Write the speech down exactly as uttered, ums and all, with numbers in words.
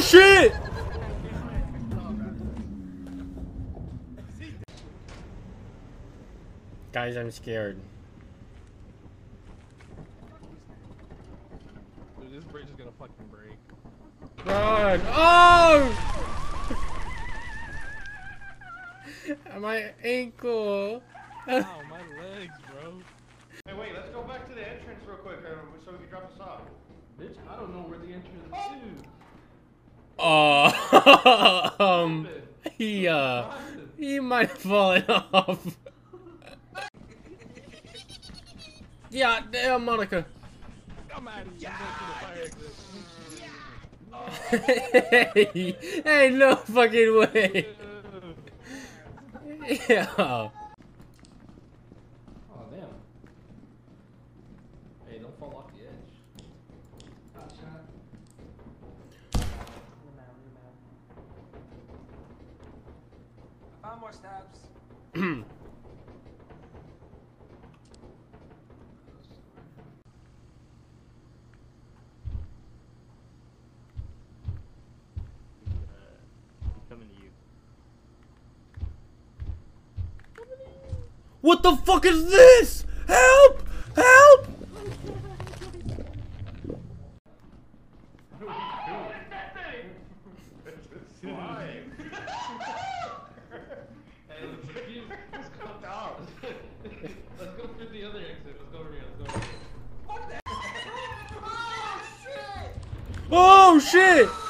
shit! Guys, I'm scared. Dude, this bridge is gonna fucking break. Run! Oh! My ankle. Ow, my legs, bro. Hey, wait, let's go back to the entrance real quick uh, so we can drop us off. Bitch, I don't know where the entrance is. Oh, um, he, uh, he might have fallen off. Yeah, damn, Monica. I'm out of here. Hey, hey, no fucking way. Yeah. Oh, damn. Hey, don't fall off the edge. Hot shot. I found more stabs. What the fuck is this? Help! Help! What is that thing? It's a slime. Hey, let's, let's go down. Let's go through the other exit. Let's go over here. Let's go over here. What the? Oh shit! Oh shit!